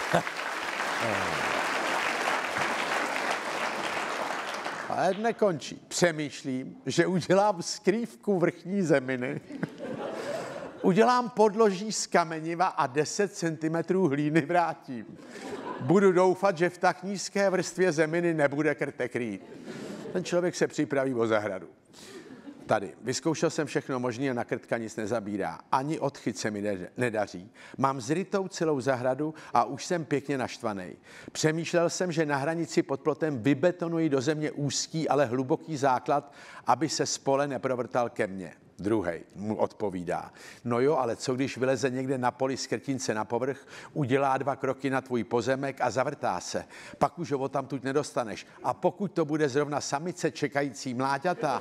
Ale nekončí. Přemýšlím, že udělám skrývku vrchní zeminy, udělám podloží z kameniva a 10 cm hlíny vrátím. Budu doufat, že v tak nízké vrstvě zeminy nebude krtek krýt. Ten člověk se připraví o zahradu. Tady. Vyzkoušel jsem všechno možné a na krtka nic nezabírá. Ani odchyt se mi nedaří. Mám zrytou celou zahradu a už jsem pěkně naštvaný. Přemýšlel jsem, že na hranici pod plotem vybetonuji do země úzký, ale hluboký základ, aby se z pole neprovrtal ke mně. Druhej mu odpovídá. No jo, ale co když vyleze někde na poli z krtince na povrch, udělá 2 kroky na tvůj pozemek a zavrtá se. Pak už ho odtamtud nedostaneš. A pokud to bude zrovna samice čekající mláďata,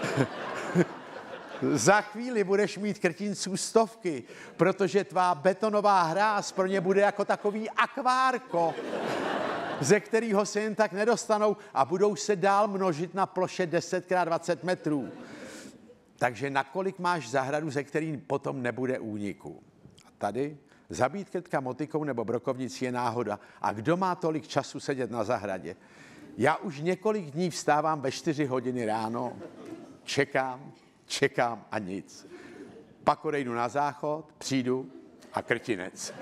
za chvíli budeš mít krtinců stovky, protože tvá betonová hráz pro ně bude jako takový akvárko, ze kterého se jen tak nedostanou a budou se dál množit na ploše 10x20 metrů. Takže nakolik máš zahradu, ze který potom nebude úniku? A tady zabít krtka motikou nebo brokovnicí je náhoda. A kdo má tolik času sedět na zahradě? Já už několik dní vstávám ve 4 hodiny ráno, čekám a nic. Pak odejdu na záchod, přijdu a krtinec.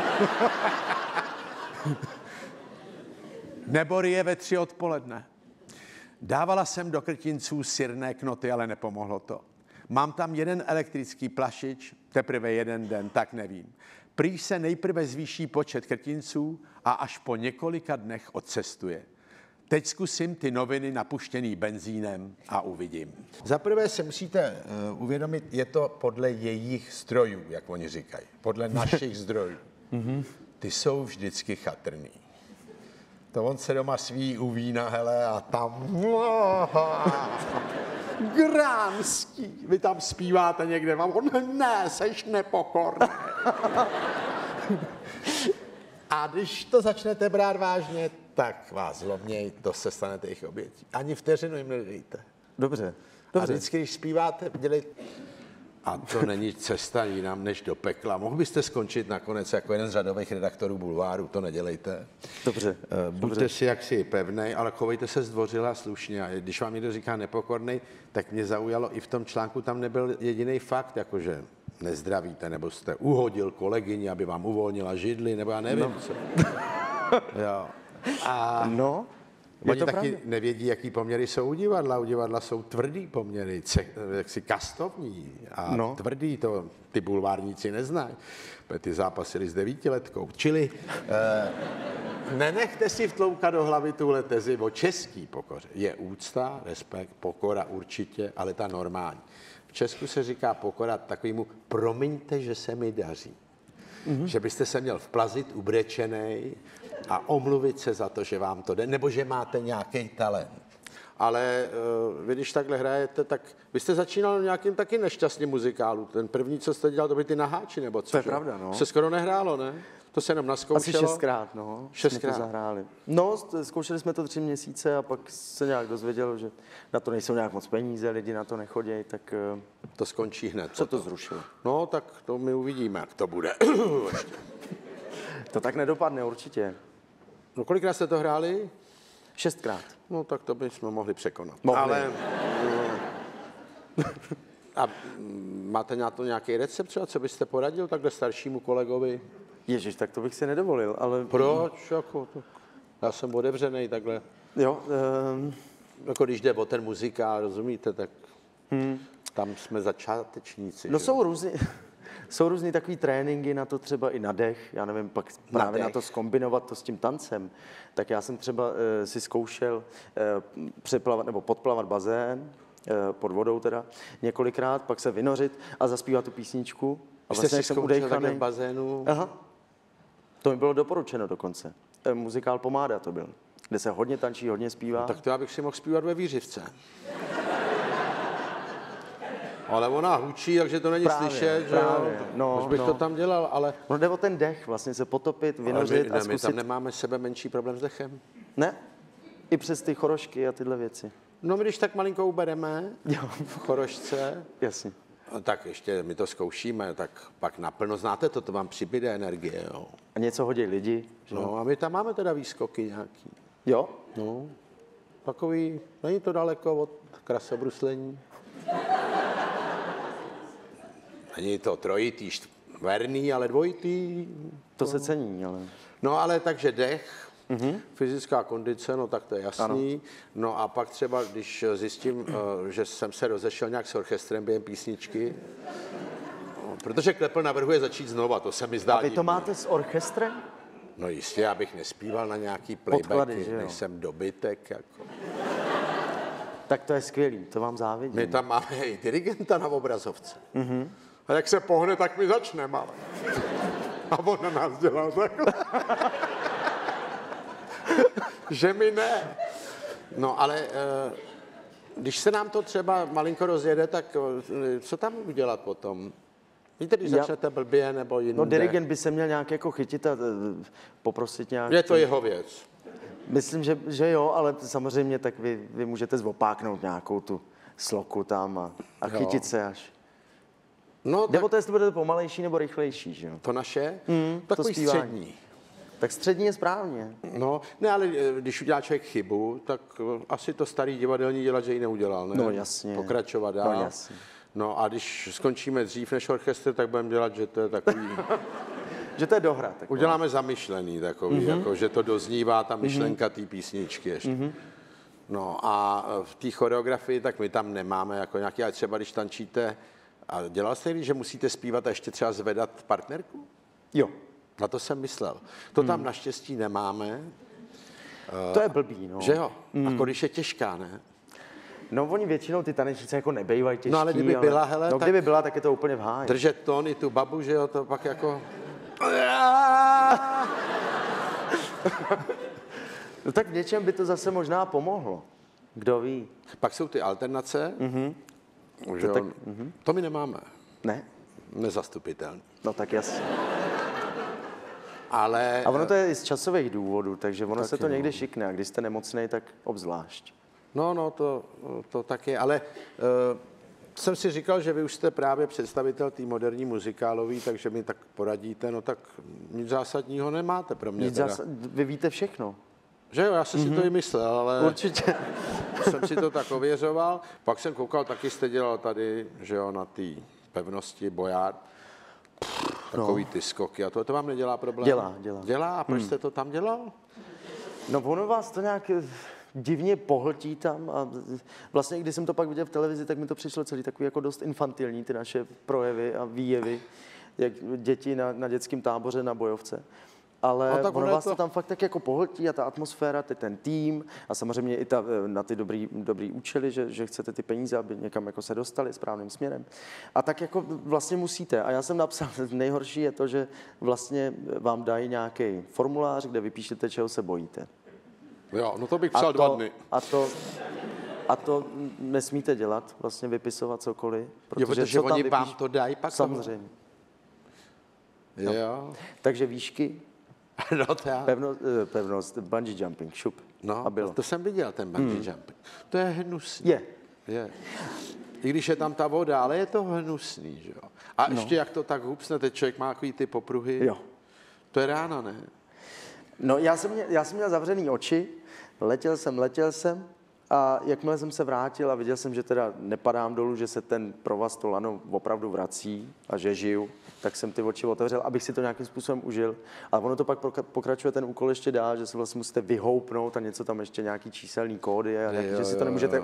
Nebo ryje ve 3 odpoledne. Dávala jsem do krtinců sirné knoty, ale nepomohlo to. Mám tam jeden elektrický plašič, teprve 1 den, tak nevím. Prý se nejprve zvýší počet krtinců a až po několika dnech odcestuje. Teď zkusím ty noviny napuštěný benzínem a uvidím. Za prvé se musíte uvědomit, je to podle jejich zdrojů, jak oni říkají. Podle našich zdrojů. Ty jsou vždycky chatrný. To on se doma sví u vína, hele, a tam... Gránský. Vy tam zpíváte někde, vám on, ne, seš nepokorný. A když to začnete brát vážně, tak vás zlomněj, to se stanete jejich obětí. Ani vteřinu jim nedejte. Dobře. A vždycky, když zpíváte, dělejte... A to není cesta jinam než do pekla. Mohl byste skončit nakonec jako jeden z řadových redaktorů Bulváru, to nedělejte. Dobře. Buďte si jaksi pevnej, ale chovejte se zdvořile a slušně. A když vám někdo říká nepokornej, tak mě zaujalo, i v tom článku tam nebyl jediný fakt, jakože nezdravíte, nebo jste uhodil kolegyni, aby vám uvolnila židli, nebo já nevím co. Jo. A No, oni taky nevědí, jaký poměry jsou u divadla. U divadla jsou tvrdý poměry, jaksi kastovní a tvrdý, to ty bulvárníci neznají. Ty zápasili s 9letkou. Čili nenechte si vtloukat do hlavy tuhle tezi o český pokoře. Je úcta, respekt, pokora určitě, ale ta normální. V Česku se říká pokora takovému promiňte, že se mi daří. Že byste se měl vplazit ubrečenej a omluvit se za to, že vám to jde, nebo že máte nějaký talent. Ale vy, když takhle hrajete, tak vy jste začínal nějakým taky nešťastným muzikálu. Ten první, co jste dělal, to byly ty Naháči, nebo co? To je pravda, no. Se skoro nehrálo, ne? To se jenom naskoušelo. Asi 6krát, no. 6krát. Jsme to zahráli. No, zkoušeli jsme to 3 měsíce a pak se nějak dozvěděl, že na to nejsou nějak moc peníze, lidi na to nechodí, tak... To skončí hned. Se to zrušilo. No, tak to my uvidíme, jak to bude. To tak nedopadne určitě. No, kolikrát jste to hráli? 6krát. No, tak to bychom mohli překonat. Mohli. Ale... A máte na to nějaký recept třeba, co byste poradil takhle staršímu kolegovi? Ježiš, tak to bych si nedovolil, ale... Proč? Jako, já jsem otevřenej takhle. Jo. Jako když jde o ten muzikál, rozumíte, tak tam jsme začátečníci. No že? jsou různý takový tréninky na to, třeba i na dech, já nevím, pak právě na to zkombinovat to s tím tancem. Tak já jsem třeba si zkoušel přeplavat nebo podplavat bazén, pod vodou teda, několikrát, pak se vynořit a zaspívat tu písničku. A vlastně jste si zkoušel takhle v bazénu? Aha. To mi bylo doporučeno dokonce. Muzikál Pomáda to byl, kde se hodně tančí, hodně zpívá. No, tak to já bych si mohl zpívat ve Vířivce. Ale ona hučí, takže to není slyšet, že jo? No, už bych to tam dělal, ale... No jde o ten dech, vlastně se potopit, vynořit a zkusit... My tam nemáme sebe menší problém s dechem. Ne? I přes ty chorošky a tyhle věci. No my když tak malinko ubereme v chorošce, jasně. No, tak ještě my to zkoušíme, tak pak naplno znáte to vám přibyde energie, jo. A něco hodí lidi? Že? No a my tam máme teda výskoky nějaký. Jo? No, takový, není to daleko od krasobruslení. Není to trojitý, čtverný, ale dvojitý. To se cení, ale... No ale takže dech, fyzická kondice, no tak to je jasný. Ano. No a pak třeba, když zjistím, že jsem se rozešel nějak s orchestrem během písničky, protože Klepl navrhuje začít znova, to se mi zdá. A vy to máte s orchestrem? No jistě, abych nespíval na nějaký playbacky, než jsem dobytek. Jako. Tak to je skvělý, to vám závidím. My tam máme i dirigenta na obrazovce. A jak se pohne, tak my začneme, ale. A on na nás dělá takhle. Že mi ne. No ale když se nám to třeba malinko rozjede, tak co tam udělat potom? Víte, když začnete blbě nebo jinde? No dirigent by se měl nějak jako chytit a poprosit nějak... Je to jeho věc. Myslím, že jo, ale samozřejmě tak vy můžete zvopáknout nějakou tu sloku tam a chytit se až. No, nebo to, jestli budete pomalejší nebo rychlejší, že jo? To naše? Takový to střední. Tak střední je správně. No, ne, ale když udělá člověk chybu, tak asi to starý divadelní dělat, že ji neudělal, ne? No jasně. Pokračovat dál. No jasně. No a když skončíme dřív než orchestr, tak budeme dělat, že to je takový... Že to je dohra. Taková. Uděláme zamyšlený takový, jako, že to doznívá ta myšlenka té písničky ještě. No a v té choreografii, tak my tam nemáme jako nějaký, ale třeba když tančíte, a dělal jste, že musíte zpívat a ještě třeba zvedat partnerku? Jo. Na to jsem myslel. To tam naštěstí nemáme. To je blbý, no. Že jo? Jako když je těžká, ne? No oni většinou ty tanečnice jako nebejvají těžký. No ale kdyby byla, hele, no, tak kdyby byla, tak je to úplně v háji. držet tón i tu babu, že jo, to pak jako... No tak v něčem by to zase možná pomohlo. Kdo ví? Pak jsou ty alternace, že tak, to my nemáme. Ne? Nezastupitelný. No tak jasně. Ale... A ono to je i z časových důvodů, takže ono taky se to někdy šikne a když jste nemocnej, tak obzvlášť. No, to tak je, ale jsem si říkal, že vy už jste právě představitel té moderní muzikálový, takže mi tak poradíte, no tak nic zásadního nemáte pro mě. Vy víte všechno. Že jo, já jsem si to i myslel, ale... Určitě. Jsem si to tak ověřoval. Pak jsem koukal, taky jste dělal tady, že jo, na té pevnosti Bojár. Takový ty skoky a to vám nedělá problém? Dělá. Dělá? A proč jste to tam dělal? No ono vás to nějak divně pohltí tam a vlastně, když jsem to pak viděl v televizi, tak mi to přišlo celý takový jako dost infantilní, ty naše projevy a výjevy, jak děti na dětském táboře na bojovce. Ale no, ono vás to tam fakt tak jako pohltí a ta atmosféra, ten tým a samozřejmě i na ty dobrý účely, že chcete ty peníze, aby někam jako se dostali správným směrem. A tak jako vlastně musíte. A já jsem napsal, nejhorší je to, že vlastně vám dají nějaký formulář, kde vypíšete, čeho se bojíte. Jo, no to bych psal 2 dny. A to nesmíte dělat, vlastně vypisovat cokoliv. Protože oni vám to dají pak? Samozřejmě. Jo. No. Takže výšky. No to já. Pevnost, bungee jumping, šup. No, a bylo. To jsem viděl, ten bungee jumping. To je hnusný. Je. I když je tam ta voda, ale je to hnusný, že jo. A ještě jak to tak hupsnete, člověk má takový ty popruhy. Jo. To je rána, ne? No já jsem měl zavřený oči, letěl jsem a jakmile jsem se vrátil a viděl jsem, že teda nepadám dolů, že se ten provaz to lano opravdu vrací a že žiju, tak jsem ty oči otevřel, abych si to nějakým způsobem užil. Ale ono to pak pokračuje ten úkol ještě dál, že se vlastně musíte vyhoupnout a něco tam ještě nějaký číselný kódy a že si to nemůžete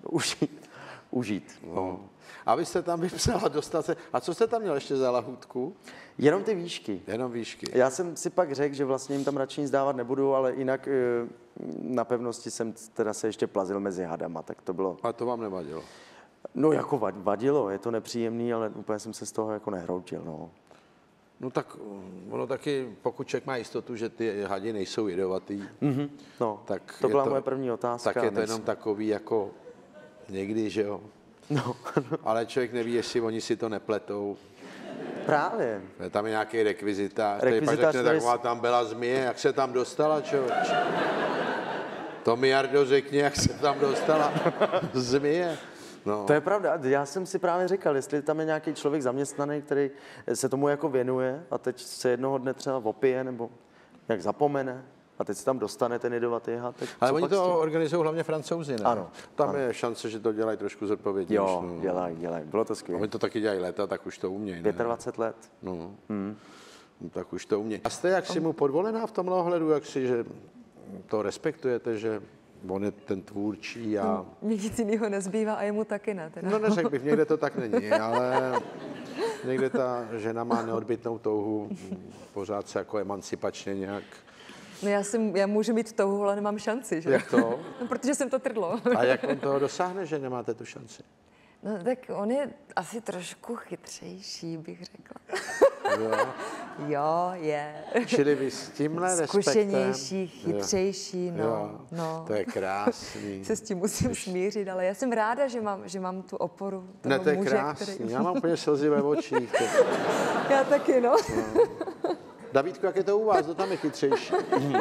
užít. No. A vy jste tam vypsal a dostal se... A co jste tam měl ještě za lahůdku? Jenom ty výšky. Jenom výšky. Já jsem si pak řekl, že vlastně jim tam radši nic dávat nebudu, ale jinak na pevnosti jsem teda se ještě plazil mezi hadama, tak to bylo... A to vám nevadilo? No jako vadilo, je to nepříjemný, ale úplně jsem se z toho jako nehroutil, no. No tak ono taky, pokud člověk má jistotu, že ty hadi nejsou jedovatý, no, tak to byla moje první otázka. Tak je to jenom takový jako někdy, že jo. No. Ale člověk neví, jestli oni si to nepletou. Právě. Tam je nějaký rekvizitář, který pak řekne, taková tam byla zmije, jak se tam dostala, člověč. To mi, Jardo, řekni, jak se tam dostala zmije. No. To je pravda. Já jsem si právě říkal, jestli tam je nějaký člověk zaměstnaný, který se tomu jako věnuje a teď se jednoho dne třeba opije nebo jak zapomene a teď se tam dostane ten jedovatý had. Ale oni to organizují hlavně Francouzi, ne? Ano. Tam je šance, že to dělají trošku zodpovědně. Jo, dělají. Bylo to skvělé. Oni to taky dělají léta, tak už to umějí. 25 let. No. No, tak už to umějí. A jste jak si mu podvolená v tomhle ohledu, jak si, že to respektujete, že on je ten tvůrčí a... Mně nic jiného nezbývá a jemu taky ne. Teda. No neřekl bych, někde to tak není, ale někde ta žena má neodbytnou touhu pořád se jako emancipačně nějak... No já můžu mít touhu, ale nemám šanci, že? Jak to? No, protože jsem to trdlo. A jak on toho dosáhne, že nemáte tu šanci? No tak on je asi trošku chytřejší, bych řekla. Jo. Jo, je. Čili vy s tímhle respektem... Zkušenější, chytřejší, no. Jo, no. to je krásný. Se s tím musím smířit, ale já jsem ráda, že mám tu oporu toho Ne, to je muže, krásný. který... Já mám úplně slzy ve očích. Já taky, no. Davídku, jak je to u vás? Kdo tam je chytřejší?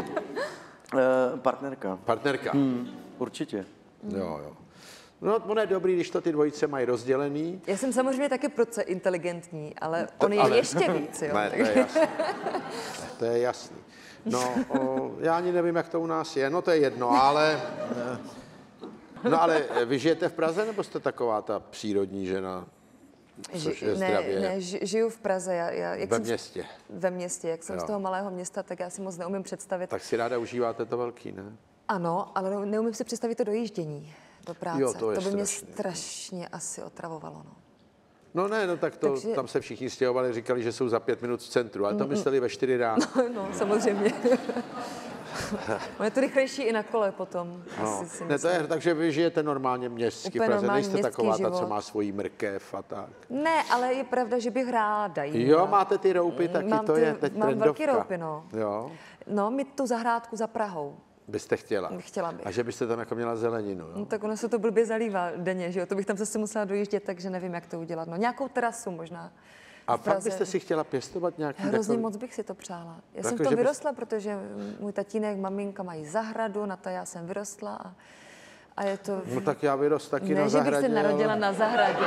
Partnerka. Partnerka. Určitě. Jo. No, ono je dobrý, když to ty dvojice mají rozdělený. Já jsem samozřejmě taky proce inteligentní, ale on je ještě víc, jo. Ne, to je jasný. To je jasný. No, já ani nevím, jak to u nás je. No, to je jedno, ale... No, ale vy žijete v Praze, nebo jste taková ta přírodní žena? Což je zdravě. Žiju v Praze. Ve městě. Ve městě. Jak jsem z toho malého města, tak já si moc neumím představit. Tak si ráda užíváte to velký, ne? Ano, ale neumím si představit to dojíždění do práce. Jo, to by mě strašně asi otravovalo. No. No ne, no tak to, tam se všichni stěhovali, říkali, že jsou za 5 minut v centru, ale to mysleli ve 4 ráno. No, samozřejmě. On je to rychlejší i na kole potom. No. Asi si Ne, to je, takže vy žijete normálně městsky v Praze, nejste taková ta, co má svoji mrkev a tak. Ne, ale je pravda, že bych ráda jí. Jo, máte ty roupy, taky to je teď mám trendovka. velký roupy, no. Jo. No, mít tu zahrádku za Prahou. Byste chtěla? Chtěla bych. A že byste tam jako měla zeleninu, jo? No, tak ono se to blbě zalívá denně, že jo? To bych tam zase musela dojíždět, takže nevím, jak to udělat. No, nějakou terasu možná. A fakt byste si chtěla pěstovat nějaký Hrozně takový... moc bych si to přála. Já Jako, jsem to vyrostla, protože můj tatínek, maminka mají zahradu, na to já jsem vyrostla a je to... No tak já vyrost taky na Ne, že zahradě. bych se narodila na zahradě.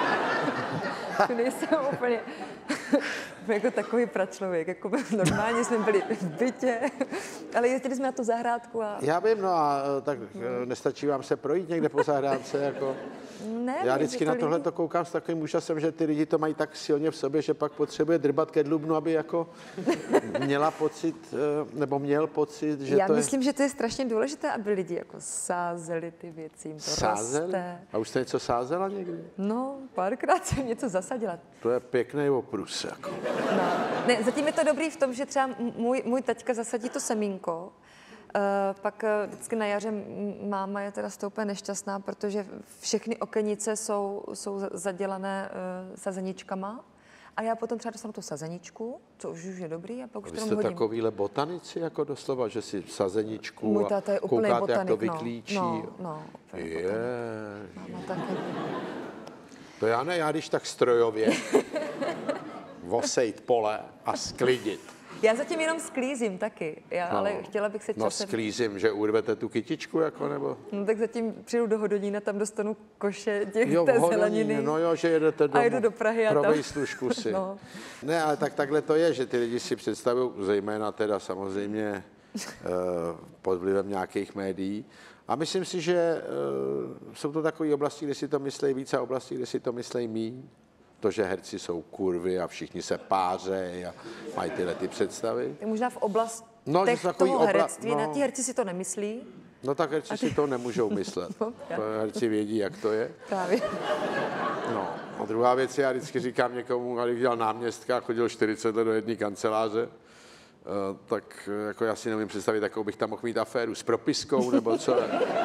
Nejsem úplně jako takový pračlověk. Jako normálně jsme byli v bytě, ale jezdili jsme na tu zahrádku a... Já vím, no a tak nestačí vám se projít někde po zahrádce, jako... Ne, já vždycky na tohle to koukám s takovým úžasem, že ty lidi to mají tak silně v sobě, že pak potřebuje drbat ke dlubnu, aby jako měla pocit, nebo měl pocit, že já to myslím, že to je strašně důležité, aby lidi jako sázeli ty věci, jim to roste. A už jste něco sázela někdy? No, párkrát jsem něco zasadila. To je pěkný oprus, jako. No. Ne, zatím je to dobrý v tom, že třeba můj taťka zasadí to semínko, pak vždycky na jaře máma je teda stoupé nešťastná, protože všechny okenice jsou zadělané sazeničkama a já potom třeba dostanu tu sazeničku, co už je dobrý, a pak už to hodím. Vy jste takovýhle botanici, jako doslova, že si sazeničku Můj táta je úplný koukáte, botanik, jak to vyklíčí. No, Máma taky. To já ne, já když tak strojově vosejt pole a sklidit. Já zatím jenom sklízím taky, ale chtěla bych se časem... No sklízím, že urvete tu kytičku, jako, nebo? No tak zatím přijdu do Hodonína, tam dostanu koše té zeleniny. No jo, že jedete domů. A jedu do Prahy a pro tam... výslužku si. No. Ne, ale takhle to je, že ty lidi si představují, zejména teda samozřejmě pod vlivem nějakých médií. A myslím si, že jsou to takové oblasti, kde si to myslí víc a oblasti, kde si to myslí míň. To, že herci jsou kurvy a všichni se pářejí a mají tyhle ty představy. Tak možná v oblasti toho herectví, no. Ti herci si to nemyslí. No tak herci si to nemůžou myslet. No, herci vědí, jak to je. Právě. No a druhá věc, já vždycky říkám někomu, když dělal náměstka a chodil 40 let do jedné kanceláře, tak jako já si nevím představit, jakou bych tam mohl mít aféru s propiskou, nebo co.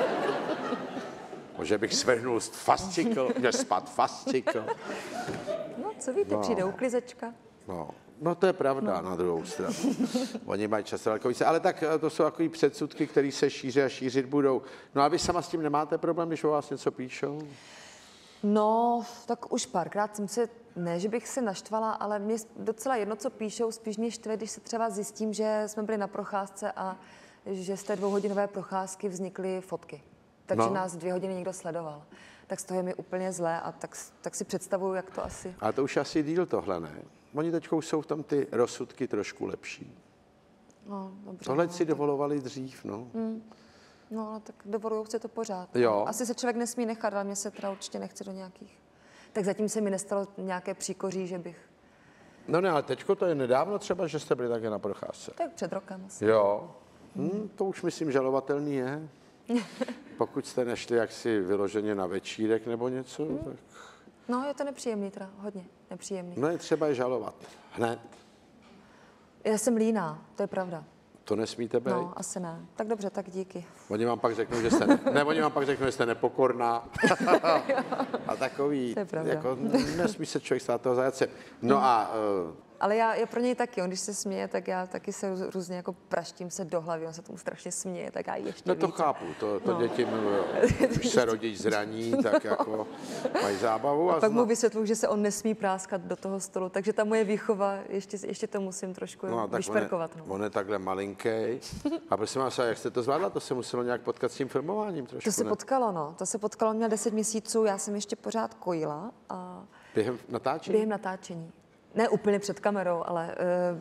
Že bych svrhnul fascikl, mě spad fascikl. No, co víte, přijde uklizečka. No to je pravda na druhou stranu. Oni mají často daleko více, ale tak to jsou takový předsudky, které se šíří a šířit budou. No a vy sama s tím nemáte problém, když o vás něco píšou? No, tak už párkrát jsem se, ne, že bych se naštvala, ale mě docela jedno, co píšou, spíš mě štve, když se třeba zjistím, že jsme byli na procházce a že z té 2hodinové procházky vznikly fotky. Takže nás 2 hodiny někdo sledoval. tak z toho je mi úplně zlé a tak si představuju, jak to asi... Ale to už asi díl tohle, ne? Oni teď jsou v tom ty rozsudky trošku lepší. No, dobře, Tohle no, si dovolovali dřív, no. No, ale tak dovolujou si to pořád. Jo. Asi se člověk nesmí nechat, ale mě se teda určitě nechce do nějakých... Tak zatím se mi nestalo nějaké příkoří, že bych... No ne, ale teďko to je nedávno třeba, že jste byli také na procházce. Tak před rokem asi. Jo. To už myslím žalovatelný je. Pokud jste nešli jaksi vyloženě na večírek nebo něco, tak... No, je to nepříjemný teda, hodně nepříjemný. No je třeba je žalovat. Hned. Já jsem líná, to je pravda. To nesmíte být. No, asi ne. Tak dobře, tak díky. Oni vám pak řeknou, že jste oni vám pak řeknou, že jste nepokorná. A takový, To je pravda. jako nesmí se člověk stát toho zajace. No a Ale já pro něj taky, on když se směje, tak já taky se různě jako praštím se do hlavy, on se tomu strašně směje, tak já ještě no to víc. chápu, to děti milují. Když se rodič zraní, tak jako mají zábavu. A pak mu vysvětluji, že se on nesmí práskat do toho stolu, takže ta moje výchova, ještě to musím trošku vyšperkovat. On je takhle malinký. A prosím vás, jak jste to zvládla? To se muselo nějak potkat s tím filmováním trošku, To se potkalo, no. To se potkalo, měl 10 měsíců, já jsem ještě pořád kojila. A Během natáčení? během natáčení. Ne úplně před kamerou, ale...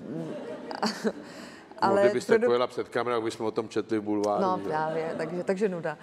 Ale kdybyste kojila před kamerou, bychom o tom četli v bulváru. No právě, takže nuda.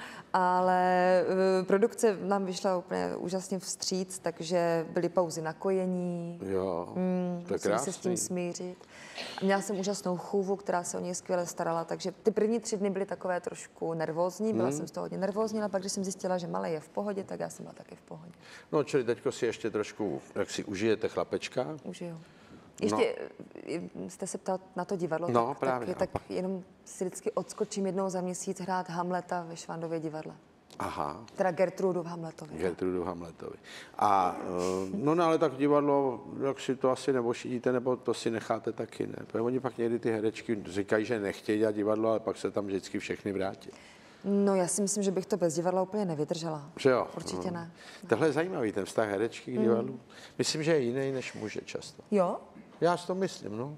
Ale produkce nám vyšla úplně úžasně vstříc, takže byly pauzy na kojení. Jo, to je musím krásný. se s tím smířit. A měla jsem úžasnou chůvu, která se o něj skvěle starala, takže ty první 3 dny byly takové trošku nervózní, byla jsem z toho hodně nervózní, ale pak, když jsem zjistila, že malý je v pohodě, tak já jsem byla taky v pohodě. No, čili teďko si ještě trošku, jak si užijete chlapečka. Užiju. Ještě jste se ptal na to divadlo, No, právě, tak jenom si vždycky odskočím jednou za měsíc hrát Hamleta ve Švandově divadle. Aha. Teda Gertrudu v Hamletovi. Gertrudu Hamletovi. A no, ale tak divadlo, jak si to asi neošidíte, nebo to si necháte taky, ne? Protože oni pak někdy ty herečky říkají, že nechtějí dělat divadlo, ale pak se tam vždycky všechny vrátí. No, já si myslím, že bych to bez divadla úplně nevydržela. Že jo? Určitě ne. Tohle je zajímavý, ten vztah herečky k divadlu. Myslím, že je jiný než muže často. Jo? Já si to myslím, no.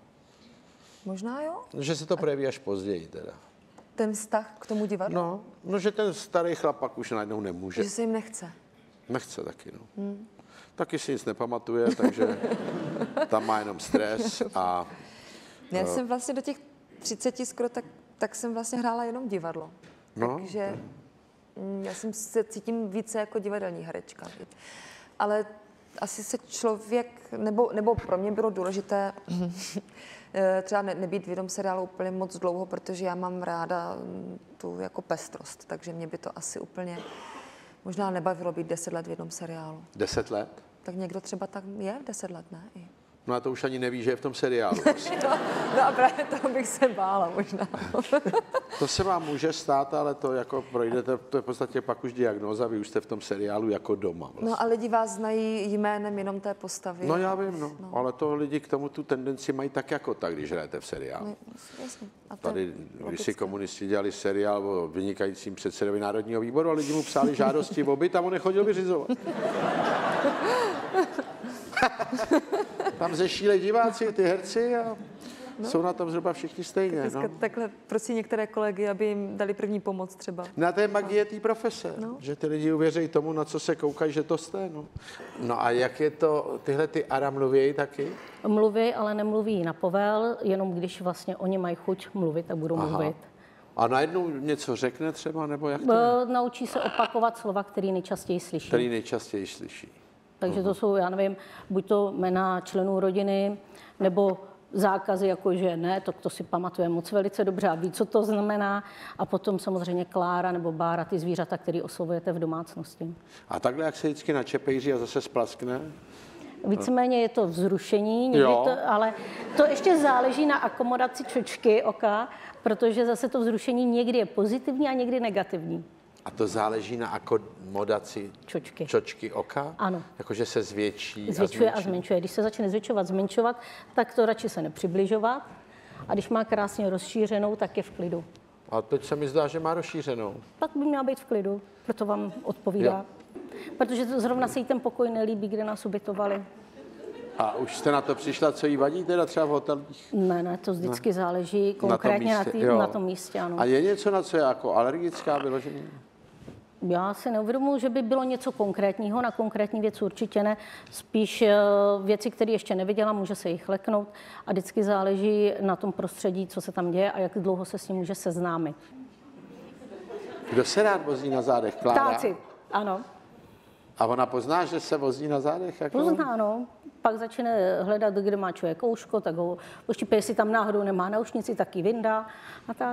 Možná jo? Že se to projeví až později teda. Ten vztah k tomu divadlu? No, že ten starý chlapak už najednou nemůže. Že se jim nechce. Nechce taky, no. Taky si nic nepamatuje, takže tam má jenom stres a... Já jsem vlastně do těch 30 skoro, tak jsem vlastně hrála jenom divadlo. No. Takže já jsem se cítím více jako divadelní herečka. Ale asi se člověk, nebo pro mě bylo důležité třeba nebýt v jednom seriálu úplně moc dlouho, protože já mám ráda tu jako pestrost, takže mě by to asi úplně možná nebavilo být 10 let v jednom seriálu. 10 let? Tak někdo třeba tak je 10 let, ne? I. No a to už ani neví, že je v tom seriálu. No a právě toho bych se bála možná. To se vám může stát, ale to jako projdete, to je v podstatě pak už diagnóza, vy už jste v tom seriálu jako doma. Vlastně. No a lidi vás znají jménem jenom té postavy. No já vím, no. Ale to lidi k tomu tu tendenci mají tak jako tak, když hrajete v seriálu. No, jasně. A to Tady, je když si logické. komunisti dělali seriál o vynikajícím předsedovi Národního výboru a lidi mu psali žádosti o byt a on nechodil vyřizovat. Tam zešílej diváci, ty herci a jsou na tom zhruba všichni stejně. Dneska No. takhle prosí některé kolegy, aby jim dali první pomoc třeba. Na té magie té profese, že ty lidi uvěří tomu, na co se koukají, že to jste. No a jak je to, tyhle ty Ara mluvějí taky? Mluví, ale nemluví na povel, jenom když vlastně oni mají chuť mluvit, tak budou mluvit. A najednou něco řekne třeba, nebo jak to je? Naučí se opakovat slova, které nejčastěji slyší. Který nejčastěji slyší. Takže to jsou, já nevím, buď to jména členů rodiny, nebo zákazy, jako že ne, to si pamatuje moc velice dobře a ví, co to znamená. A potom samozřejmě Klára nebo Bára, ty zvířata, které oslovujete v domácnosti. A takhle, jak se vždycky načepejří a zase splaskne? Víceméně je to vzrušení, někdy ale to ještě záleží na akomodaci čočky oka, protože zase to vzrušení někdy je pozitivní a někdy negativní. A to záleží na akomodaci čočky oka? Ano. Jakože se zvětší Zvětšuje a zmenšuje. Když se začne zmenšovat, tak to radši se nepřibližovat. A když má krásně rozšířenou, tak je v klidu. A teď se mi zdá, že má rozšířenou. Tak by měla být v klidu, proto vám odpovídá. Jo. Protože to zrovna se jí ten pokoj nelíbí, kde nás ubytovali. A už jste na to přišla, co jí vadí teda třeba v hotelích? Ne, to vždycky záleží konkrétně na tom místě, ano. A je něco, na co je jako alergická vyložení? Já si neuvědomuji, že by bylo něco konkrétního, na konkrétní věc určitě ne. Spíš věci, které ještě neviděla, může se jich leknout a vždycky záleží na tom prostředí, co se tam děje a jak dlouho se s ním může seznámit. Kdo se rád vozí na zádech? Klára? Ptáci, ano. A ona pozná, že se vozí na zádech? Jako? Pozná, no. Pak začne hledat, kde má člověk ouško, tak ho poštípe, jestli tam náhodou nemá náušnici, tak ji vyndá a tak.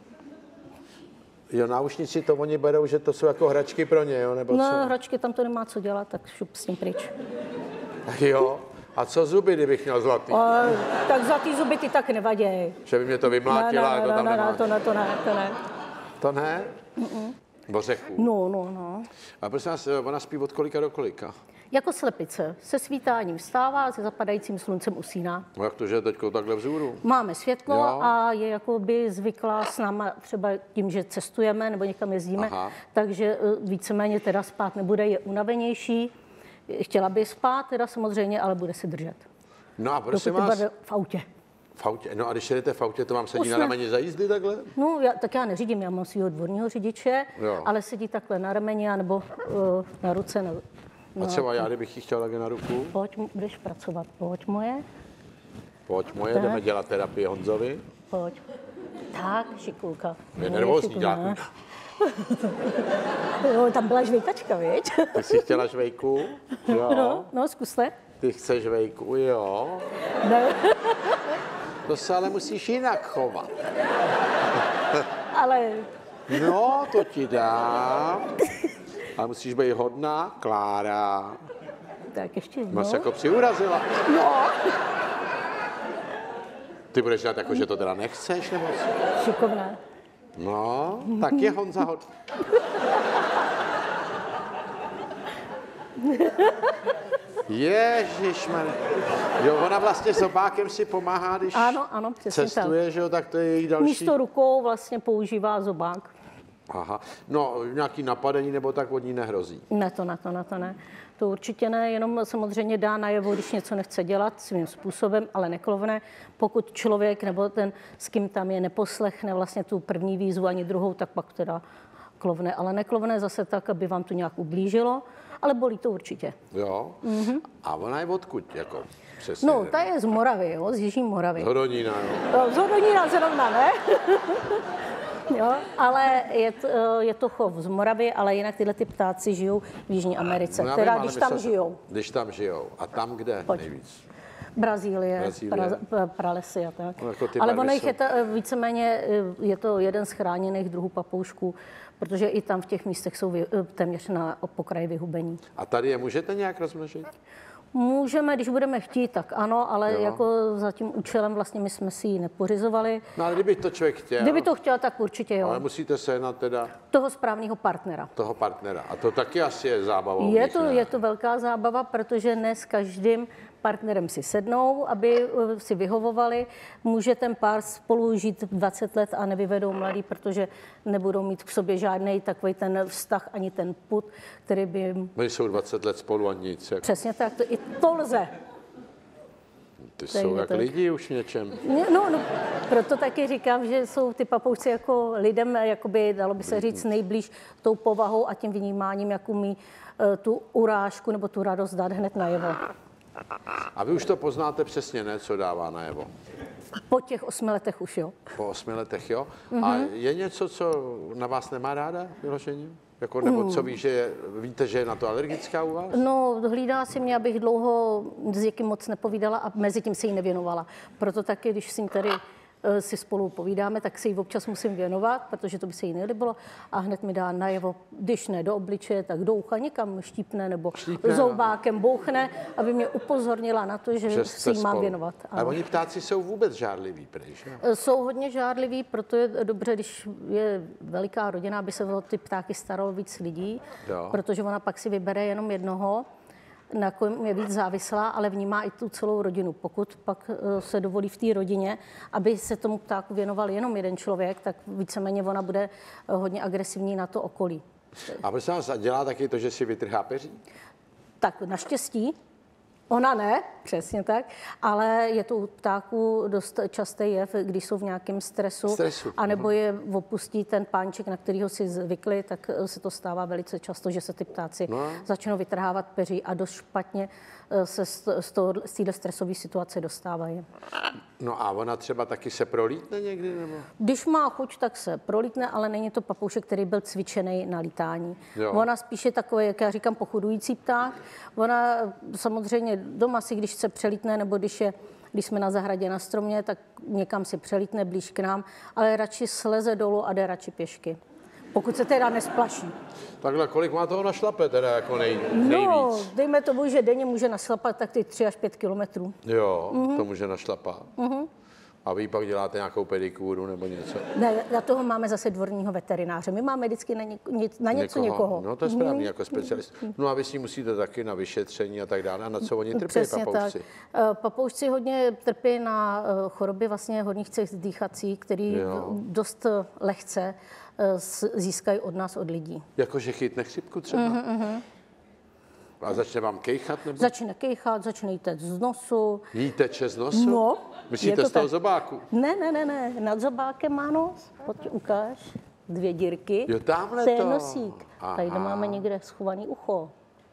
Jo, náušnici to oni berou, že to jsou jako hračky pro ně, jo? Nebo no, co? hračky tam to nemá co dělat, tak šup s tím pryč. Jo. A co zuby, kdybych měl zlatý? Tak zlatý zuby ty tak nevaděj. Že by mě to vymlátila, to tam nemá. To ne. To ne? Bořechu. No. A prosím vás, ona spí od kolika do kolika? Jako slepice. Se svítáním vstává, se zapadajícím sluncem usíná. No jak to, že je teďko takhle vzhůru? Máme světlo Jo. a je jakoby zvyklá s náma třeba tím, že cestujeme nebo někam jezdíme, takže víceméně teda spát nebude, je unavenější. Chtěla by spát teda samozřejmě, ale bude se držet. No a prosím Dokud vás... bude v autě. V autě. No a když jedete v autě, to vám sedí na rameni za jízdy takhle? No, tak já neřídím, já mám svého dvorního řidiče, ale sedí takhle na rameni nebo na ruce. A třeba já, kdybych ji chtěl také na ruku? Pojď, budeš pracovat, pojď moje. Pojď moje, jdeme dělat terapii Honzovi. Pojď. Tak, šikulka. Je nervózní, dělat. Jo, tam byla žvejkačka, viď? Ty jsi chtěla žvejku? Jo. No, zkuste. Ty chceš žvejku, jo. Ne. To se ale musíš jinak chovat. Ale... No, to ti dám. Ale musíš být hodná, Klára. Tak ještě jednou. Máš jako přiurazila. No. Ty budeš dělat jako, že to teda nechceš, nebo co? Šikovné. No, tak je Honza hodný. Ježišmarja. Jo, ona vlastně zobákem si pomáhá, když Ano, přesně cestuje, tak. že jo, tak to je její další... Místo rukou vlastně používá zobák. Aha, no nějaký napadení nebo tak od ní nehrozí. Ne, to ne. To určitě ne, jenom samozřejmě dá najevo, když něco nechce dělat svým způsobem, ale neklovne. Pokud člověk nebo ten, s kým tam je, neposlechne vlastně tu první výzvu ani druhou, tak pak teda klovne. Ale neklovne zase tak, aby vám to nějak ublížilo, ale bolí to určitě. Jo? Mm-hmm. A ona je odkud, jako přesně? No, ta je z Moravy, jo, z Jižní Moravy. Z Hodonína, jo. Z Hodonína zrovna, ne? Jo, ale je to chov z Moravy, ale jinak tyhle ty ptáci žijou v Jižní Americe, No, teda vím, když tam žijou. Když tam žijou. A tam kde Pojď. nejvíc? Brazílie. Pralesy a tak. No, jako ale ono jich je víceméně, je to jeden z chráněných druhů papoušků, protože i tam v těch místech jsou téměř na pokraji vyhubení. A tady je můžete nějak rozmnožit? Můžeme, když budeme chtít, tak ano, ale jako za tím účelem vlastně my jsme si ji nepořizovali. No ale kdyby to člověk chtěl. Kdyby to chtěl, tak určitě jo. Ale musíte sehnat teda... Toho správného partnera. Toho partnera. A to taky asi je zábavou. Je to velká zábava, protože ne s každým partnerem si sednou, aby si vyhovovali. Může ten pár spolu žít 20 let a nevyvedou mladý, protože nebudou mít k sobě žádný takový ten vztah, ani ten pud, který by jim... Oni jsou 20 let spolu a nic. Jako... Přesně tak, i to lze. Ty jsou jak lidi už v něčem. No, proto taky říkám, že jsou ty papouci jako lidem, jakoby, dalo by se říct, nejblíž tou povahou a tím vnímáním, jak umí tu urážku nebo tu radost dát hned najevo. A vy už to poznáte přesně, ne, co dává najevo? Po těch 8 letech už jo. Po 8 letech, jo? Mm-hmm. A je něco, co na vás nemá ráda vyloženě? Jako, nebo co víte, že je na to alergická u vás? No, hlídá si mě, abych dlouho s někým moc nepovídala a mezi tím se jí nevěnovala. Proto taky, když si tady si spolu povídáme, tak se jí občas musím věnovat, protože to by se jí nelíbilo a hned mi dá najevo, když ne do obličeje, tak do ucha někam štípne nebo zoubákem bouchne, aby mě upozornila na to, že si jí mám věnovat. A oni ptáci jsou vůbec žárliví, pryč, Jsou hodně žárliví, proto je dobře, když je veliká rodina, aby se o ty ptáky staralo víc lidí, protože ona pak si vybere jenom jednoho, na kom je víc závislá, ale vnímá i tu celou rodinu. Pokud pak se dovolí v té rodině, aby se tomu ptáku věnoval jenom jeden člověk, tak víceméně ona bude hodně agresivní na to okolí. A prosím vás, dělá taky to, že si vytrhá peří? Tak naštěstí Ona ne, přesně tak, ale je to u ptáků dost častý jev, když jsou v nějakém stresu. Anebo je opustí ten páníček, na kterýho si zvykli, tak se to stává velice často, že se ty ptáci začnou vytrhávat peří a dost špatně se z této stresové situace dostávají. No a ona třeba taky se prolítne někdy? Nebo? Když má chuť, tak se prolítne, ale není to papoušek, který byl cvičený na lítání. Jo. Ona spíše takový, jak já říkám, pochodující pták. Ona samozřejmě doma si, když se přelítne, nebo když jsme na zahradě na stromě, tak někam si přelítne blíž k nám, ale radši sleze dolů a jde radši pěšky. Pokud se teda nesplaší. Takhle, kolik má toho na šlape teda jako nejvíc? No, dejme tomu, že denně může našlapat tak ty 3 až 5 kilometrů. Jo, to může našlapat. A vy pak děláte nějakou pedikúru nebo něco? Ne, na toho máme zase dvorního veterináře. My máme vždycky na něco někoho. No to je správně, jako specialist. No a vy s ním musíte taky na vyšetření a tak dále. A na co oni trpí, Přesně papoušci? Tak. Papoušci hodně trpí na choroby vlastně horních cest dýchací, který dost lehce získají od nás, od lidí. Jakože chytne chřipku třeba? A začne vám kejchat? Nebo? Začne kejchat, začne jí téct z nosu. Jí teče z nosu? No. Myslíte z toho zobáku? Ne. Nad zobákem má nos. Pojď, ukáž. 2 dírky. Jo, tamhle to je to. nosík. Aha. Tady máme někde schovaný ucho.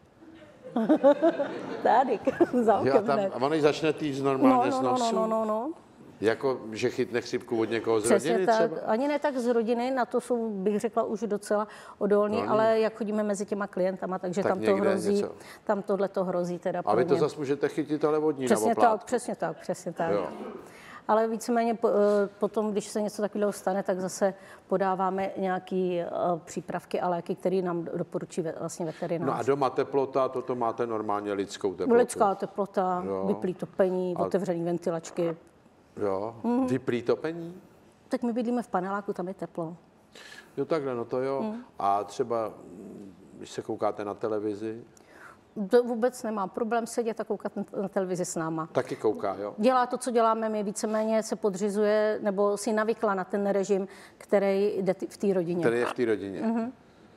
Tady, za okem Jo, hned. a ona začne týct normálně z nosu? No. Jako, že chytne chřipku od někoho z Přesně rodiny tak. třeba? Ani ne tak z rodiny, na to jsou, bych řekla, už docela odolní, ale jak chodíme mezi těma klientama, takže tak tam to hrozí, něco. tam tohle to hrozí teda. A vy to zase můžete chytit ale vodní Přesně na oplátku. Přesně tak. Jo. Ale víceméně potom, když se něco takového stane, tak zase podáváme nějaké přípravky a léky, které nám doporučí vlastně veterinář. No a doma teplota, toto máte normálně lidskou teplotu? Lidská teplota, vyplý topení, otevřený ventilačky. Jo, vyplý topení? Tak my bydlíme v paneláku, tam je teplo. Jo, takhle, no to jo. A třeba, když se koukáte na televizi? To vůbec nemá problém sedět a koukat na televizi s náma. Taky kouká, jo? Dělá to, co děláme my, víceméně se podřizuje, nebo si navykla na ten režim, který jde v té rodině. Který je v té rodině.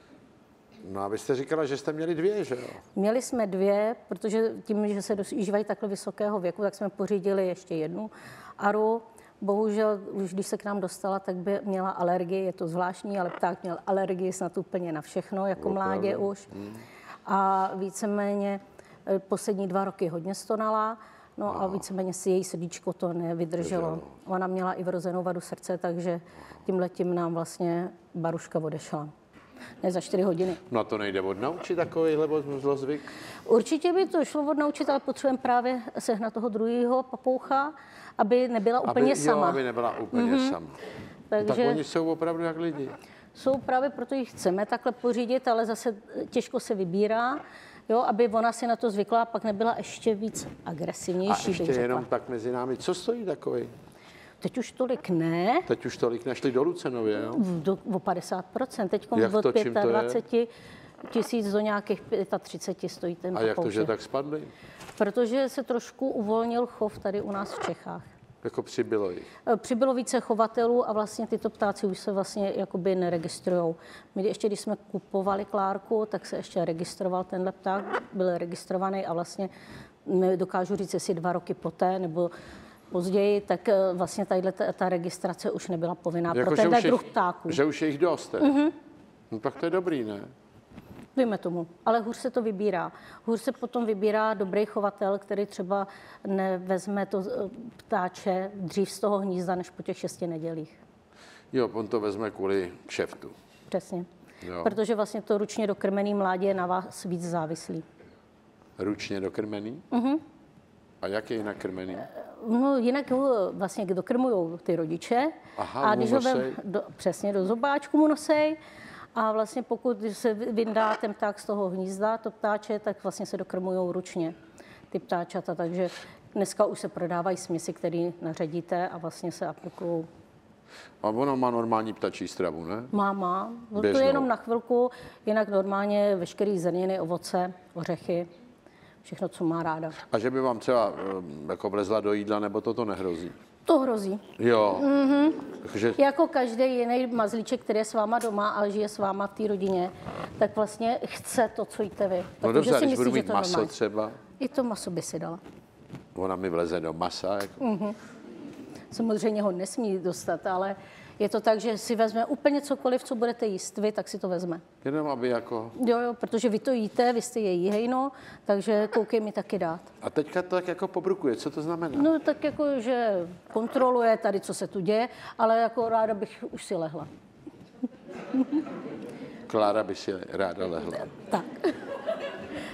No a vy jste říkala, že jste měli 2, že jo? Měli jsme 2, protože tím, že se dožívají takhle vysokého věku, tak jsme pořídili ještě 1 aru. Bohužel, už když se k nám dostala, tak by měla alergii, je to zvláštní, ale pták měl alergii snad úplně na všechno, jako mládě už. A víceméně poslední 2 roky hodně stonala, no a víceméně si její srdíčko to nevydrželo. Ona měla i vrozenou vadu srdce, takže tímhletím nám vlastně baruška odešla. Ne za 4 hodiny. No a to nejde odnaučit takovýhle zlozvyk? Určitě by to šlo odnaučit, ale potřebujeme právě sehnat toho druhého papoucha, aby nebyla úplně sama. Aby nebyla úplně sama. Takže tak oni jsou opravdu jak lidi. Jsou právě proto, jich chceme takhle pořídit, ale zase těžko se vybírá, jo, aby ona si na to zvykla a pak nebyla ještě víc agresivnější. A ještě jenom tak mezi námi, co stojí takový? Teď už tolik ne. Teď už tolik nešli do Lucenově, jo? O 50%. Teď od 25 000 do nějakých 35 stojí ten papoušek. A jak to, že tak spadly? Protože se trošku uvolnil chov tady u nás v Čechách. Jako přibylo jich? Přibylo více chovatelů a vlastně tyto ptáci už se vlastně jakoby neregistrujou. My ještě, když jsme kupovali Klárku, tak se ještě registroval tenhle pták, byl registrovaný a vlastně dokážu říct, jestli 2 roky poté nebo později, tak vlastně ta registrace už nebyla povinná pro tenhle druh ptáků. Že už je jich dost, No tak to je dobrý, ne? Dejme tomu, ale hůř se to vybírá. Hůř se potom vybírá dobrý chovatel, který třeba nevezme to ptáče dřív z toho hnízda, než po těch 6 nedělích. Jo, on to vezme kvůli kšeftu. Přesně. Jo. Protože vlastně to ručně dokrmený mládě je na vás víc závislý. Ručně dokrmený? A jak je jinak krmený? No, jinak ho vlastně dokrmujou ty rodiče. Aha, a když ho nosej. Přesně do zobáčku mu nosej. A vlastně pokud se vyndá ten pták z toho hnízda, to ptáče, tak vlastně se dokrmujou ručně ty ptáčata. Takže dneska už se prodávají směsi, které naředíte a vlastně se aplikují. A ono má normální ptačí stravu, ne? Má. No, to je jenom na chvilku, jinak normálně veškerý zrniny, ovoce, ořechy, všechno, co má ráda. A že by vám třeba jako vlezla do jídla, nebo to nehrozí? To hrozí. Jo. Takže... Jako každý jiný mazlíček, který je s váma doma a žije s váma v té rodině, tak vlastně chce to, co jíte vy. No dobře, když budu mít to maso normální. třeba. I to maso by si dala. Ona mi vleze do masa. Jako. Samozřejmě ho nesmí dostat, ale je to tak, že si vezme úplně cokoliv, co budete jíst vy, tak si to vezme. Jenom aby jako... Jo, protože vy to jíte, vy jste její hejno, takže koukej mi taky dát. A teďka to tak jako pobrukuje, co to znamená? No tak jako, že kontroluje tady, co se tu děje, ale jako ráda bych už si lehla. Klára by si ráda lehla. Tak.